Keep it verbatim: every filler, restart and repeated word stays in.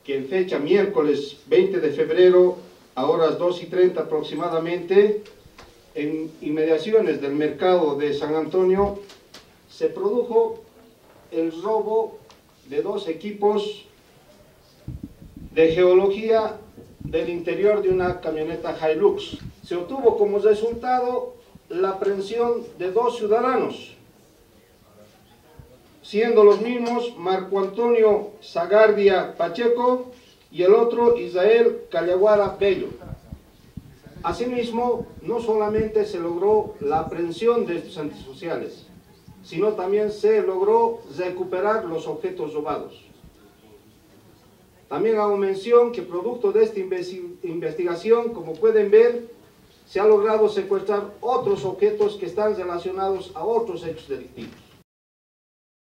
que en fecha miércoles veinte de febrero, a horas dos y treinta aproximadamente, en inmediaciones del mercado de San Antonio, se produjo el robo de dos equipos de geología del interior de una camioneta Hilux. Se obtuvo como resultado la aprehensión de dos ciudadanos, siendo los mismos Marco Antonio Zagardia Pacheco y el otro Israel Callaguara Bello. Asimismo, no solamente se logró la aprehensión de estos antisociales, sino también se logró recuperar los objetos robados. También hago mención que producto de esta investigación, como pueden ver, se ha logrado secuestrar otros objetos que están relacionados a otros hechos delictivos.